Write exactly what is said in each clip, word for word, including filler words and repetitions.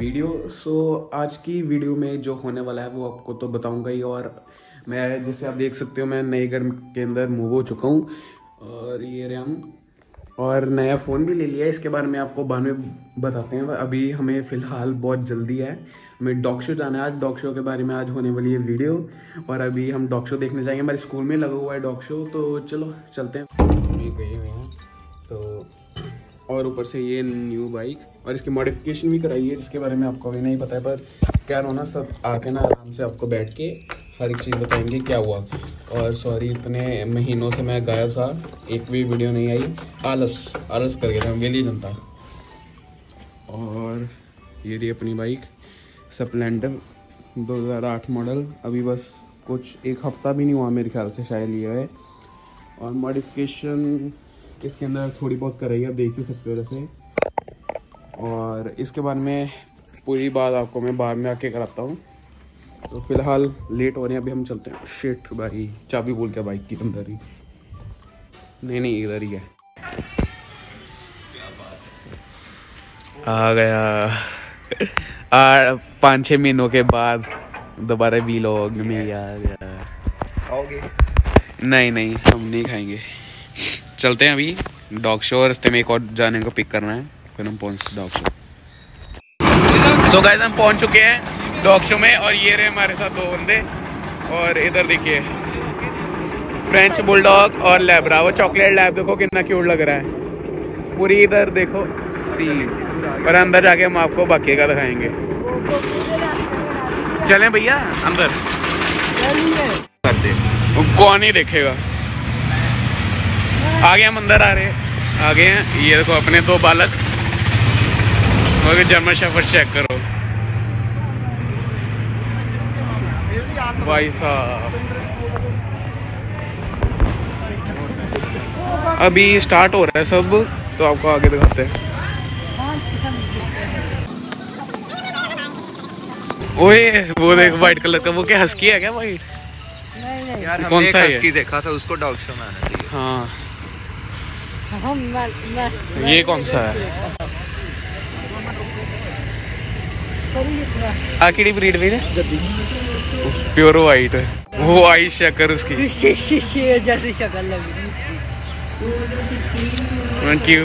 Video. सो आज की video में जो होने वाला है वो आपको तो बताऊंगा ही। और मैं जैसे आप देख सकते हो मैं नए घर के अंदर मूव हो चुका हूँ और ये रहे हम, और नया फ़ोन भी ले लिया है। इसके बारे में आपको बाद में बताते हैं। अभी हमें फ़िलहाल बहुत जल्दी है, हमें डॉग शो जाना है आज। डॉग शो के बारे में आज होने वाली है वीडियो और अभी हम डॉग शो देखने जाएंगे। हमारे स्कूल में लगा हुआ है डॉग शो, तो चलो चलते हैं। अभी गए हुए हैं तो, और ऊपर से ये न्यू बाइक और इसकी मॉडिफिकेशन भी कराई है जिसके बारे में आपको अभी नहीं पता है, पर क्या होना सब आके ना आराम से आपको बैठ के हर एक चीज़ बताएंगे क्या हुआ। और सॉरी इतने महीनों से मैं गायब था, एक भी वीडियो नहीं आई, आलस आलस कर गया था मेरी जनता। और ये रही अपनी बाइक स्प्लेंडर दो हज़ार आठ मॉडल, अभी बस कुछ एक हफ़्ता भी नहीं हुआ मेरे ख्याल से शायद लिया है। और मॉडिफिकेशन इसके अंदर थोड़ी बहुत कराई है, आप देख ही सकते हो जैसे। और इसके बाद में पूरी बात आपको मैं बाद में आके कराता हूँ। तो फिलहाल लेट हो रहे हैं, अभी हम चलते हैं। शिट भाई चाबी भूल के बाइक की अंदर ही, नहीं नहीं इधर ही है। आ गया आ पाँच छः महीनों के बाद दोबारा व्लॉग में आ गया। आओगे? नहीं नहीं हम नहीं खाएंगे, चलते हैं अभी डॉग शो। रास्ते में एक और जाने को पिक करना है, फिर हम पहुँच डॉग शो। सो गाइस हम पहुँच चुके हैं डॉग शो में और ये रहे हमारे साथ दो बंदे। और इधर देखिए फ्रेंच बुलडॉग और लैब्रा, वो चॉकलेट लैब देखो कितना क्यूट लग रहा है। पूरी इधर देखो सीन, और अंदर जाके हम आपको बाकी का दिखाएंगे। चलें भैया अंदर, कौन ही देखेगा। आगे हम अंदर आ रहे हैं, आगे हैं ये देखो अपने दो बालक। और जर्मन शेफर्ड चेक करो भाई साहब। अभी स्टार्ट हो रहा है सब, तो आपको आगे दिखाते हैं। ओए वो देख व्हाइट कलर का, वो क्या हस्की है क्या वाइट? नहीं नहीं यार, कौन सा है? हस्की देखा था, उसको डॉग शो में आना चाहिए। हाँ हम मैं, मैं, ये कौन सा है? आखिरी ब्रीड भी है प्योर वाइट है। वो आई शक्कर उसकी शेर जैसी शक्ल लग रही। Thank you.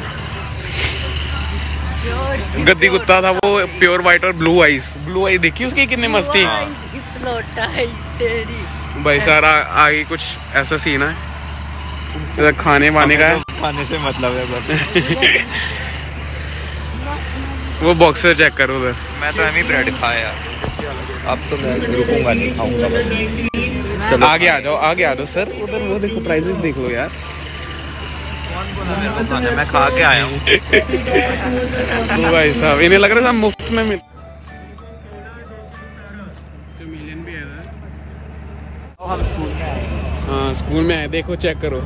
गद्दी कुत्ता था वो, प्योर वाइट और ब्लू आइज। ब्लू आइज देखी उसकी कितनी मस्ती भाई। सारा आगे कुछ ऐसा सीन है, खाने वाने का है, खाने से मतलब है बस। वो बॉक्सर चेक करो उधर। मैं तो एमी ब्रेड खाया, अब तो मैं रुकूंगा नहीं, खाऊंगा बस। चलो आगे आ जाओ, आगे आ जाओ सर। उधर वो देखो प्राइजेस देख लो यार। कौन बोला मेरे को खाना? मैं खा के आया हूँ। तो भाई साहब इन्हें लग रहा है मुफ्त में मिल। हम स्कूल में आए। हाँ स्कूल में आए, देखो चेक करो।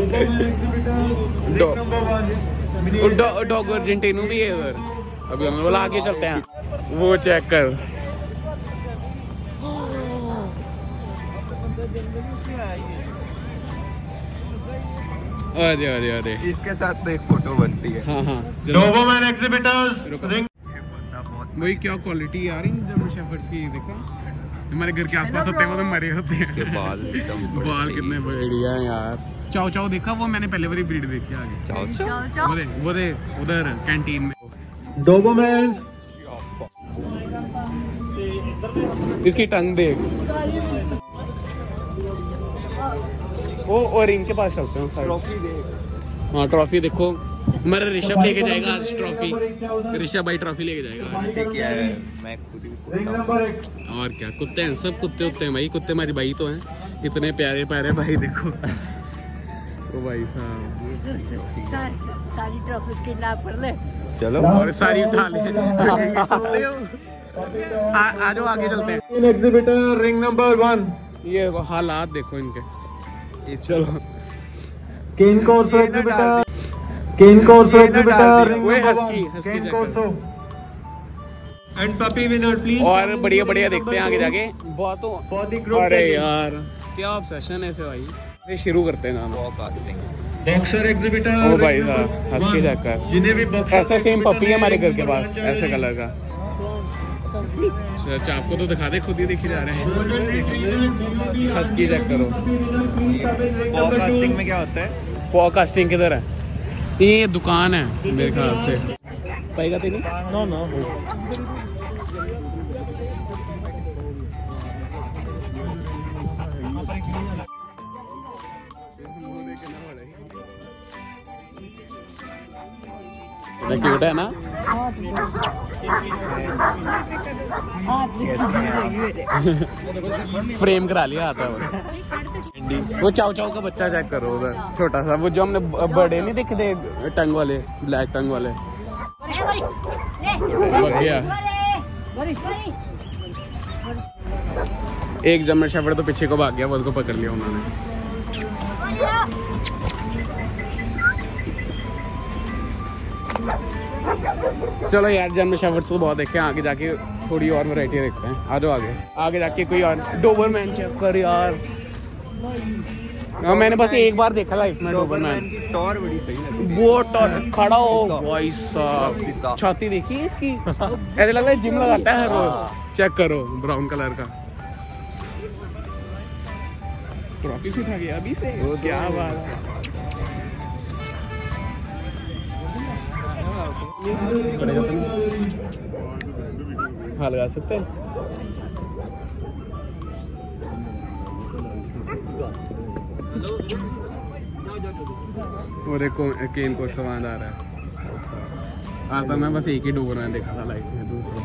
डॉग अर्जेंटीनो भी है इधर। अभी हमें बोला आगे चलते हैं, वो चेक कर। अरे अरे अरे इसके साथ तो एक फोटो बनती है। हाँ हाँ डोबरमैन एग्जिबिटर्स। वही क्या क्वालिटी आ रही है जर्मन शेफर्ड्स की, देखो हमारे घर के आसपास होते हैं वो तो मरे होते हैं। इसके बाल बाल कितने बढ़िया हैं यार। चाओ चाओ देखा, वो मैंने पहले वाली ब्रीड देखी आगे। चाओ चाओ वो दे वो दे उधर कैंटीन में। डोबरमैन इसकी टंग देख। वो और इनके पास चलते हैं ट्रॉफी देख। हाँ ट्रॉफी देखो, हमारा ऋषभ लेके जाएगा आज ट्रॉफी। ऋषभ भाई ट्रॉफी लेके जाएगा। क्या है, मैं खुद ही और क्या, कुत्ते हैं सब, कुत्ते होते हैं भाई। कुत्ते हमारी भाई तो हैं, इतने प्यारे प्यारे भाई देखो। ओ भाई साहब सारी ट्रॉफी की लाभ कर ले। चलो और सारी उठा ले। आ जाओ आगे चलते हैं। Exhibitor ring number one. ये हालात देखो इनके। चलो cane corso exhibitor, cane corso exhibitor ring वो number husky one. Husky cane check corso and puppy winner please. और बढ़िया बढ़िया देखते हैं आगे जाके। बहुत फॉर द ग्रुप। अरे यार क्या ऑब्सेशन है इसे भाई। शुरू करते हैं गाना। Boxer exhibitor. ओ भाई साहब हस्की चेक कर, जिन्हें भी बॉक्सर ऐसा सेम पपी है हमारे घर के पास, ऐसे कलर का। अच्छा आपको तो दिखा दे, खुद ही दिख जा रहे हैं। हस्की चेक करो। पॉडकास्टिंग में क्या होता है? पॉडकास्टिंग किधर है? ये दुकान है मेरे ख्याल से। पाएगा तेरी? नो नो क्यूट है ना? फ्रेम करा लिया आता है वो। वो चाव चाव का बच्चा चेक करो उधर, छोटा सा, वो जो हमने बड़े नहीं दिखे थे टंग वाले, ब्लैक टंग वाले। बढ़िया। एक जर्मन शेफर्ड तो पीछे को भाग गया, वो उसको पकड़ लिया उन्होंने। चलो यार जर्मन शेफर्ड तो बहुत देखे, आगे जाके थोड़ी और वैरायटी देखते हैं। आ जाओ आगे, आगे जाके कोई और। डोबरमैन चेक कर यार। हाँ मैंने बस एक बार देखा लाइफ में डोबरमैन। टॉर बड़ी सही लगती है। वो टॉर खड़ा हो भाई साहब, छाती देखी है इसकी, ऐसे लग रहा है जिम लगाता है रोज। चेक करो ब्राउन कलर का। ट्रॉफी उठा गया अभी से, क्या बात है। हाँ लगा सकते हैं। और एक केन को सवाल आ रहा है। आज तक मैं बस एक ही डोबरमैन देखा था लाइफ में, दूसरा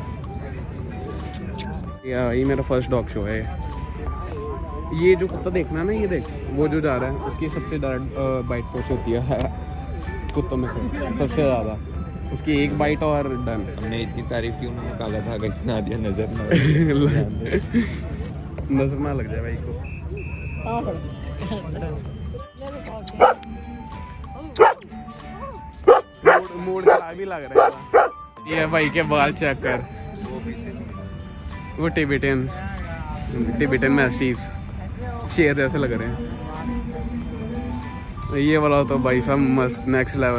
या ये मेरा फर्स्ट डॉग शो है। ये जो कुत्ता देखना ना, ये देख वो जो जा रहा है, उसकी सबसे ज़्यादा बाइट फोर्स होती है कुत्तों में से, सबसे ज़्यादा। उसकी एक बाइट और डन। हमने इतनी तारीफ की, उन्होंने काला धागा ना दिया, नजर ना नजर ना लग जाए भाई को। मूड खराब ही लग रहा है। ये भाई के बाल चेक कर, वो टिबेटियंस, टिबेटन मैस्टिफ्स शेर जैसे लग रहे हैं। ये वाला तो भाई साहब मस्त, नेक्स्ट लेवल।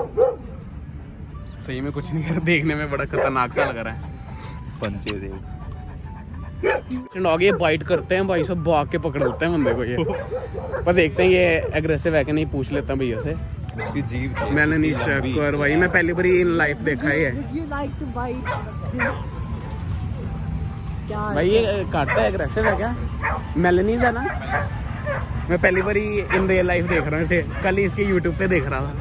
सही में कुछ नहीं कर, देखने में बड़ा खतरनाक सा लग रहा है। पंचे दे डॉग ये बाइट करते हैं भाई सब, भाग के पकड़ लेते हैं बंदे को ये। पर देखते हैं ये एग्रेसिव है कि नहीं, पूछ लेता हूँ भैया से। उसकी जीभ मैंने नहीं चेक कर भाई, मैं पहली बार इन लाइफ देखा ही है भाई। ये काटता है, एग्रेसिव है क्या? मेलनीज है ना? मैं पहली बार इन रियल लाइफ देख रहा हूँ इसे, कल ही इसके यूट्यूब पे देख रहा था।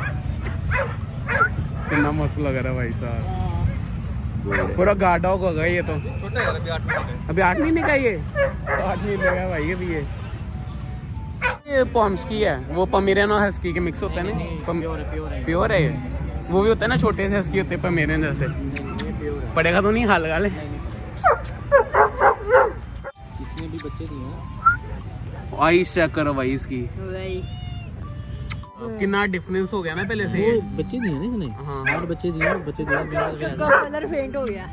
कितना मस्त लग रहा है भाई साहब, पूरा गार्ड डॉग होगा ये तो। अभी आठ महीने का ये, आठ महीने का भाई अभी ये। ये पॉम्स्की है, वो पमेरियन और हस्की के मिक्स होता है ना। प्योर है ये, वो भी होता है ना, छोटे से हस्की होते हैं पमेरियन जैसे। पड़ेगा तो नहीं, हाल लगा ले। इसमें भी बच्चे दिए हैं। आइस चेक करो भाई इसकी, कितना डिफरेंस हो गया ना पहले से। वो बच्चे दिए ना इसने। हाँ और बच्चे दिए, बच्चे दिए। कलर फेंट हो गया।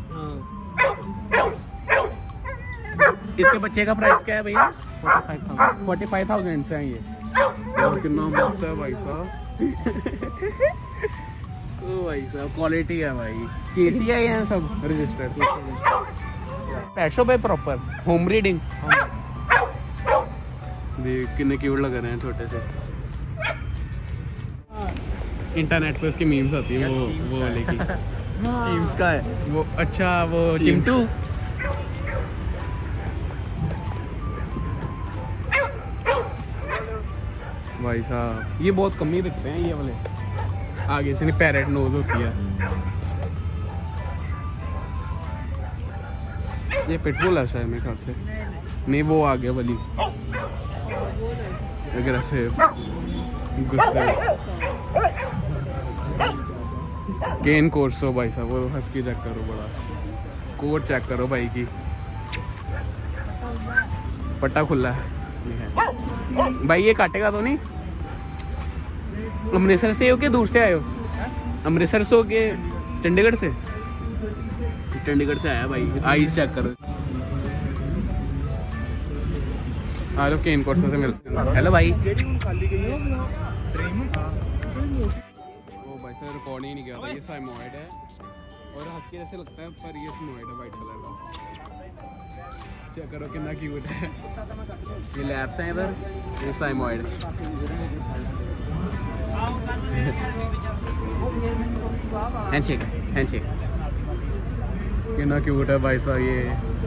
इसके बच्चे का प्राइस क्या है भैया? फोर्टी फाइव थाउजेंड से है ये। कितना मस्त है भाई साहब। ओ भाई साहब क्वालिटी है भाई। केसी है ये सब रजिस्टर्ड। पेट शॉप है प्रॉपर, होम ब्रीडिंग। देख कितने क्यूट लग रहे हैं छोटे से। इंटरनेट पे उसकी मीम्स आती है, वो वो वाली की। मीम्स का है वो, अच्छा वो चिंटू। भाई साहब ये बहुत कम ही दिखते हैं ये वाले, आगे से नहीं, पैरेट नोज होती है ये। पिटबुल है शायद मेरे ख्याल से। नहीं वो आगे वाली अग्रेसिव गुस्से। केन कोर्सो भाई साहब, वो हस्की चेक करो, बड़ा कोट चेक करो भाई की। पट्टा खुला है ये है भाई। ये काटेगा तो नहीं? अमृतसर से हो के दूर से आए हो? अमृतसर से हो के चंडीगढ़ से? चंडीगढ़ से आया भाई। आइस चेक करो, आ लो केन कोर्स से मिलते हैं। हेलो भाई। ओ भाई सर रिकॉर्ड ही नहीं किया था। ये साइमोइड है और हंस के जैसे लगता है पर ये साइमोइड है वाइट कलर का। चेक करो कितना क्यूट है। ये लैब्स हैं इधर, ये साइमोइड। हैंडशेक हैंडशेक कितना क्यूट है भाई साहब ये।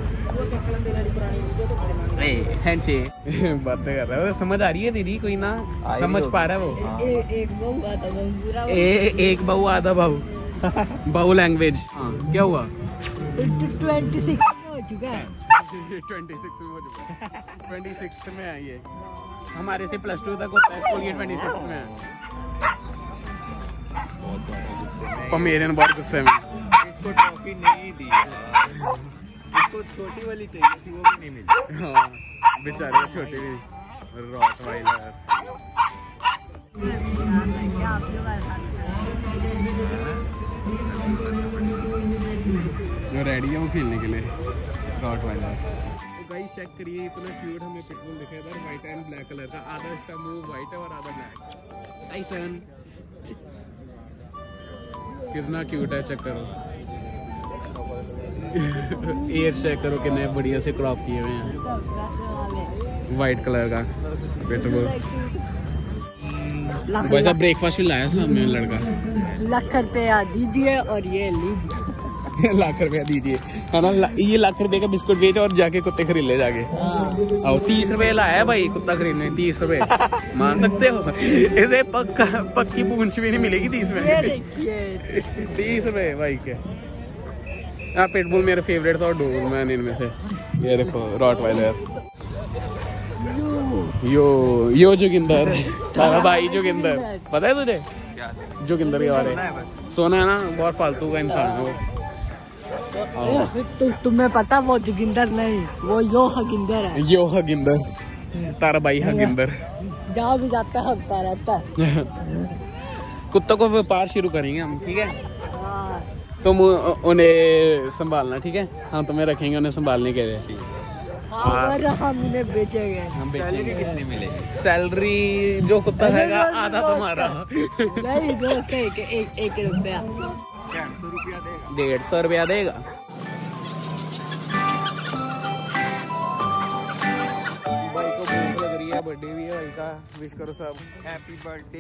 हैंडशेक बातें कर रहा है। समझ आ रही है दीदी कोई ना समझ पा रहा है वो। एक बहू आधा बहू। एक बहू आधा बहू बहू लैंग्वेज। हाँ क्या हुआ? ट्वेंटी सिक्स में हो चुका है। ट्वेंटी सिक्स में हो चुका है। ट्वेंटी सिक्स में है ये। हमारे से प्लस टू तक होता है स्कूल, ये ट्वेंटी सिक्स में है। पमेरियन बहुत गुस्से में। इसको ट्रॉफी नहीं दी, इसको छोटी वाली चाहिए थी, वो भी नहीं मिली। हाँ बेचारे छोटी भी रॉटवाइलर। जो रेडी है वो खेलने के लिए रॉटवाइलर। तो गाइस चेक करिए इतना क्यूट हमें पिटबुल दिखा इधर, व्हाइट एंड ब्लैक कलर का। आधा इसका मुंह व्हाइट है और आधा ब्लैक। टाइसन कितना क्यूट है, चेक करो। एयर चेक करो कितने बढ़िया से क्रॉप किए हुए हैं। व्हाइट कलर का पिटबुल। वैसा ब्रेकफास्ट भी लाया सामने लड़का। लाख रुपया दीजिए और ये लीजिए। लाख रुपया दीजिए है ना। ये लाख रुपए का बिस्कुट बेच और जाके कुत्ते खरीद ले जाके। और तीस रुपए लाया भाई कुत्ता खरीदने। तीस रुपए मान सकते हो? इसे पक्का पक्की पूंछ भी नहीं मिलेगी तीस में। तीस रुपए भाई के। हाँ पिटबुल मेरा फेवरेट था और डोबरमैन इनमें से। ये देखो रॉटवाइलर। यो यो जोगिंदर तारा भाई जोगिंदर। पता है तुझे जोगिंदर के बारे में? सोना है ना, बहुत फालतू का इंसान है वो। तो तुम्हें पता वो जोगिंदर नहीं, वो यो हगिंदर है। यो हगिंदर तारा भाई हगिंदर। जहाँ भी जाता है हगता रहता है। कुत्तों को व्यापार शुरू करेंगे हम, ठीक है? हाँ। तुम उन्हें संभालना, ठीक है? हम तुम्हें रखेंगे उन्हें संभालने के लिए। हाँ, और हम उन्हें बेचेंगे। हम बेचेंगे। कितनी मिलेगी सैलरी? जो कुत्ता रहेगा आधा तुम्हारा। नहीं दोस्त एक एक एक रुपया डेढ़ सौ रुपया देगा। भाई को भूख लग रही है, बर्थडे भी है भाई का। विश करो सब happy birthday.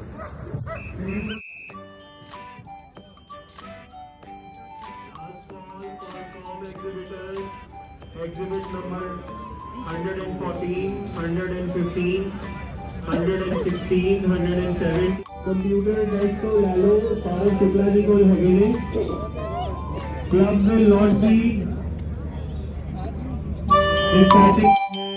Exhibit number one fourteen, one fifteen, one sixteen, one seventeen. Computer desk को लालो सारा शुक्ला जी को लगेंगे। Club will not be starting.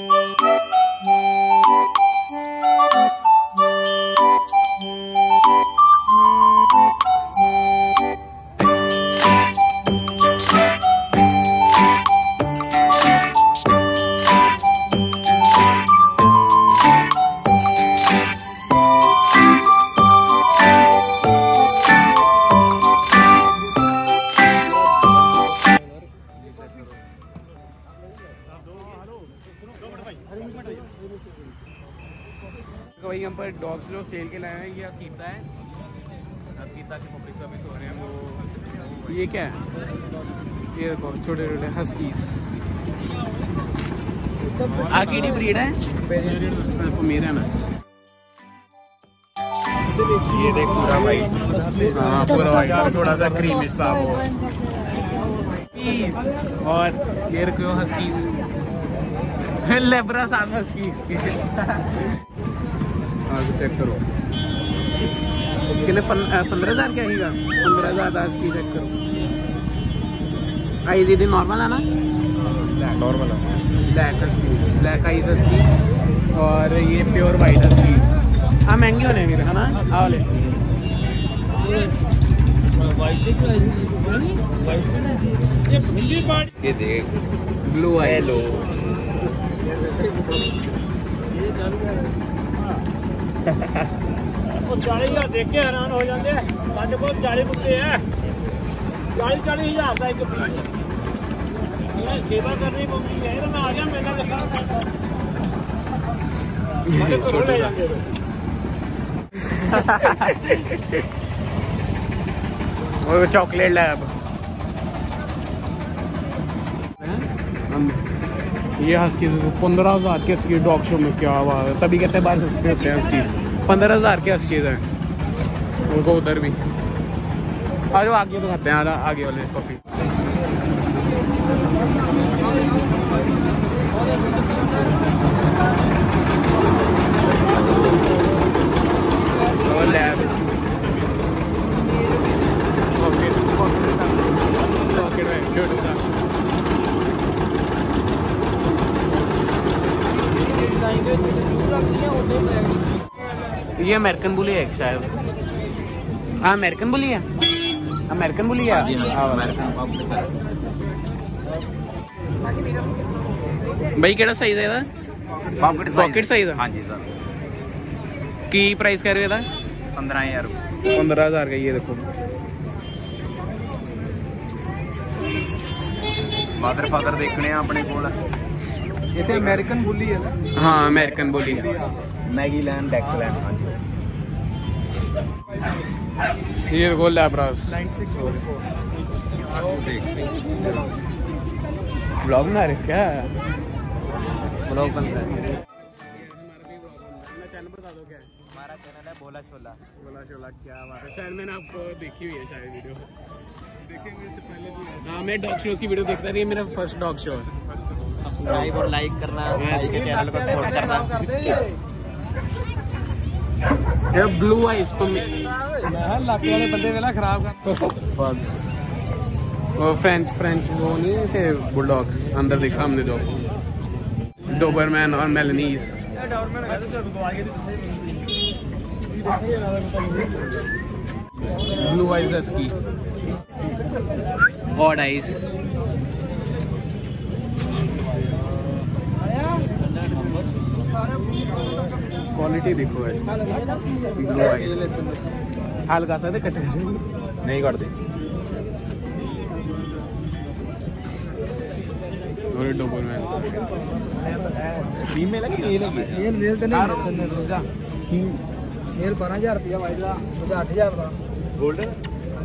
भाई यहाँ पर डॉग्स जो सेल के लाए हैं, ये अकीता है। अकीता के पपी सभी सो रहे हैं वो। ये क्या है? ये देखो छोटे छोटे हस्कीज। आकीडी ब्रीड है मेरा ना। ये देख पूरा वाइट। हाँ पूरा वाइट, थोड़ा सा क्रीमिश था वो। और ये रखो हस्कीज। लेब्रा साथ हस्कीज के। चेक करो कितने पंद्रह हजार क्या आएगा? पंद्रह हजार दस की चेक करो। आई दीदी नॉर्मल है ना? नॉर्मल है। Black husky, black eyes husky और ये प्योर वाइट हस्कीज। हाँ महंगे होने मेरे है ना। आओ ले। ये देख ब्लू आई। हेलो चालीस हजार देख के हैरान हो जाते हैं। साढ़े बहुत चालीस कुत्ते हैं। चालीस चालीस हजार का एक पीस। सेवा करनी पड़ती है। तो मैं आ गया, मैंने देखा छोटे सा। और चॉकलेट लैब ये हस्कीज पंद्रह हजार के हस्कीज डॉग शो में, क्या बात है, तभी कहते हैं बाहर सस्ते होते हैं हस्कीज। पंद्रह हजार के हस्कीज हैं। उनको उधर भी और आगे तो खाते हैं, आगे वाले पपी। और लैब छोटा सा। ये अमेरिकन बुली है शायद। हाँ अमेरिकन बुली है, अमेरिकन बुली है। भाई केड़ा साइज है ਇਹਦਾ? पॉकेट साइज है। हाँ जी सर। की प्राइस कह रहे हो ਇਹਦਾ? पंद्रह हजार पंद्रह हजार का। ये देखो फादर फादर देखने अपने कोल इतने अमेरिकन बुली है ना। हाँ अमेरिकन बुली है। मैगीलैंड डेक्सलैंड। हाँ जी ये देखो लैब्रास। ब्लॉग बना रहे क्या? ब्लॉग बन रहा है। चैनल बता दो क्या है? हमारा चैनल है बोला शोला। बोला शोला, क्या बात है। शायद मैंने आपको देखी हुई है शायद वीडियो। देखेंगे इससे पहले भी। हाँ मैं डॉग शोज की वीडियो देखता रही है, मेरा फर्स्ट डॉग शो है। सब्सक्राइब और लाइक करना, भाई के चैनल को सपोर्ट करना। ये ब्लू आइस पर लाके वाले बंदे वेला खराब कर। वो फ्रेंच फ्रेंच वो नहीं थे बुलडॉग्स, अंदर देखा हमने जो डोबरमैन और Malinois. Blue eyes husky, odd eyes. Quality देखो है। ब्लू आइज हल्का सा कटे नहीं करते। और डोबरमैन फीमेल है कि मेल है? ये मेल तो नहीं, मेल बारह हजार रुपया भाई का, मुझे आठ हजार का गोल्डन।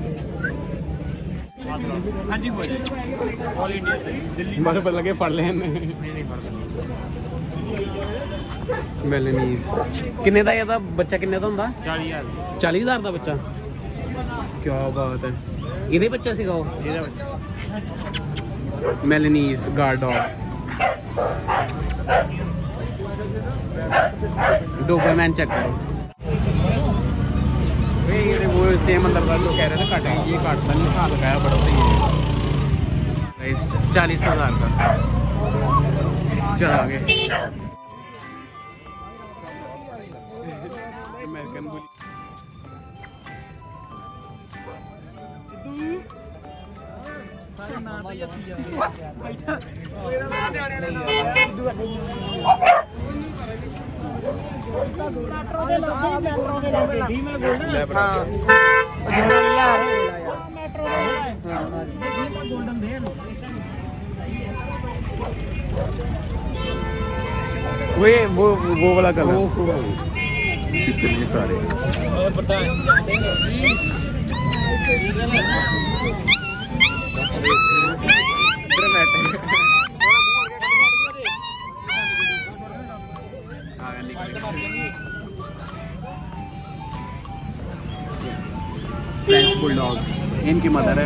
हाँ जी हो जाए ऑल इंडिया से दिल्ली। बारे पता लगे फड़ लें मेलनीज। किन्ने दा ਇਹਦਾ ਬੱਚਾ ਕਿੰਨੇ ਦਾ ਹੁੰਦਾ? चालीस हजार चालीस हजार ਦਾ ਬੱਚਾ। ਕੀ ਬਾਤ ਹੈ। ਇਹਦੇ ਬੱਚਾ ਸੀਗਾ ਉਹ? ਇਹਦਾ ਬੱਚਾ Malinois guard dog. Doberman check करो। ये वो सेम अंदर का लोग कह रहे थे काटेंगे, ये काटता नहीं, साल लगाया बड़ा सही है। चालीस हजार का चला आगे। अमेरिकन बुली वे वो वो वाला कलर कितने सारे फ्रेंच बुलडॉग। इनकी मदर है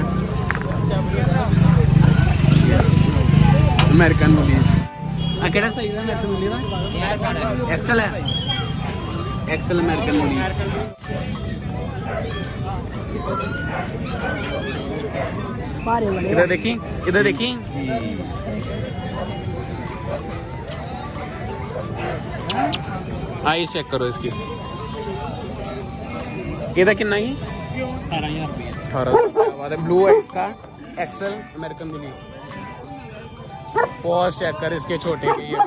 अमेरिकन बुलीज। केड़ा सही है अमेरिकन बुली का? एक्सल है, एक्सल अमेरिकन बुली। इधर देखी, इधर देखी। आई चेक करो इसकी। इधर कितना ही? अठारह हजार रुपये। अठारह। ब्लू है इसका, XL American bully. Paws check कर इसके छोटे के। ये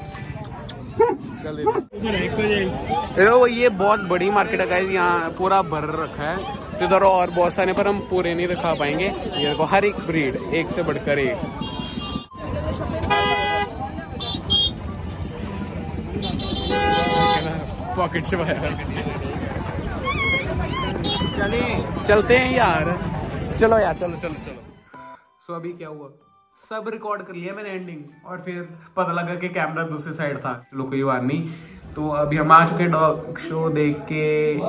ये बहुत बड़ी मार्केट है गाइस, यहाँ पूरा भर रखा है। तो इधर और बहुत सारे पर हम पूरे नहीं दिखा पाएंगे। ये देखो हर एक ब्रीड एक से बढ़कर एक। पॉकेट से चले चलते हैं यार, चलो यार चलो चलो चलो। सो so, अभी क्या हुआ, सब रिकॉर्ड कर लिया मैंने एंडिंग, और फिर पता लगा कि कैमरा दूसरी साइड था। चलो कोई बात नहीं। तो अभी हम आ चुके हैं डॉग शो देख के।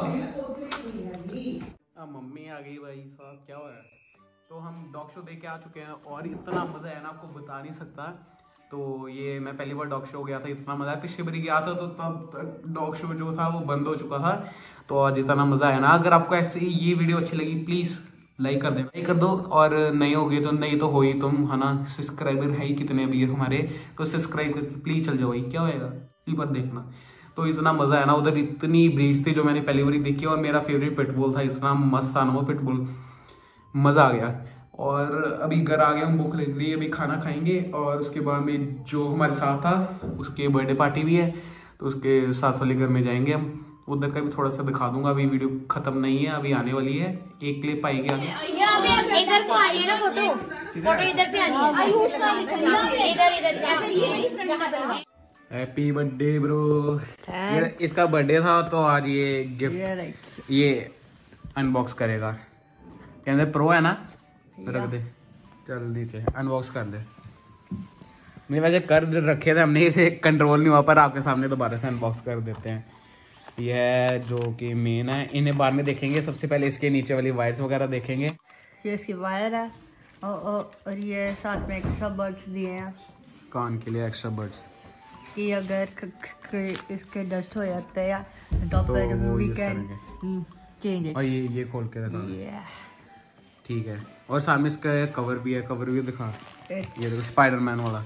आ, मम्मी आ गई भाई साहब, क्या हो रहा है। तो हम डॉग शो देख के आ चुके हैं और इतना मजा है ना, आपको बता नहीं सकता। तो ये मैं पहली बार डॉग शो गया था, इतना मजा है। पिछली बार गया था तो तब तक डॉग शो जो था वो बंद हो चुका था। तो आज इतना मजा है ना। अगर आपको ऐसे ये वीडियो अच्छी लगी प्लीज लाइक कर दे, लाइक कर दो। और नए हो गए तो नहीं तो हो ही तुम, है ना। सब्सक्राइबर है ही कितने अभी हमारे, तो सब्सक्राइब करके प्लीज चल जाओ भाई, क्या होएगा पर देखना। तो इतना मजा है ना, उधर इतनी ब्रीड्स थी जो मैंने पहली बार देखी, और मेरा फेवरेट पिटबुल था, इतना मस्त था ना वो पिटबुल, मजा आ गया। और अभी घर आ गया हूँ, भूख लग रही है, अभी खाना खाएंगे। और उसके बाद में जो हमारे साथ था उसके बर्थडे पार्टी भी है, तो उसके साथ वाले घर में जाएंगे हम। उधर का भी थोड़ा सा दिखा दूंगा। अभी वीडियो खत्म नहीं है, अभी आने वाली है, एक क्लिप आएगी आगे। इधर को आ रही है ना फोटो, फोटो इधर पे आनी है, इधर इधर। Happy birthday bro. इसका बर्थडे था तो आज ये गिफ्ट ये अनबॉक्स करेगा। कहते प्रो है ना, रख दे, चल नीचे अनबॉक्स कर दे। नहीं वैसे कर रखे थे हमने, इसे कंट्रोल नहीं हुआ, पर आपके सामने दोबारा से अनबॉक्स कर देते हैं। यह जो कि मेन है, इन्हें बाद में देखेंगे। सबसे पहले इसके नीचे वाली वायर्स वगैरह देखेंगे। ये इसकी वायर है और, और, और ये साथ में एक्स्ट्रा बर्ड्स दिए हैं कान के लिए, एक्स्ट्रा बर्ड्स कि अगर क, क, क, इसके डस्ट हो जाते हैं या तो तो फिर वो वी यूज कैन चेंज और ये ये खोल के दिखा, इट। ठीक है। और सामने इसका कवर भी है, कवर भी दिखा। ये देखो स्पाइडरमैन वाला।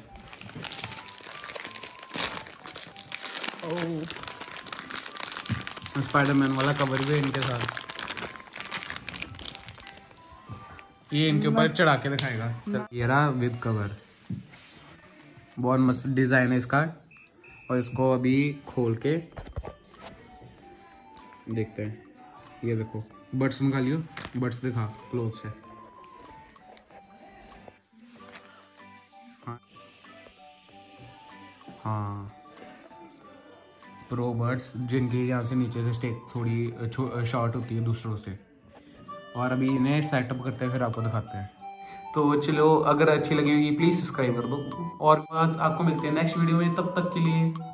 स्पाइडरमैन वाला कवर भी है इनके साथ। ये इनके ऊपर चढ़ा के दिखाएगा। ये रहा विद कवर, बहुत मस्त डिजाइन है इसका। और इसको अभी खोल के देखते हैं। ये देखो बर्ड्स निकालियो, बर्ड्स दिखा क्लोज से। हाँ हाँ, प्रो बर्ड्स जिनकी यहाँ से नीचे से स्टेक थोड़ी शॉर्ट होती है दूसरों से। और अभी इन्हें सेटअप करते हैं, फिर आपको दिखाते हैं। तो चलो, अगर अच्छी लगी होगी प्लीज़ सब्सक्राइब कर दो। और आपको मिलते हैं नेक्स्ट वीडियो में, तब तक के लिए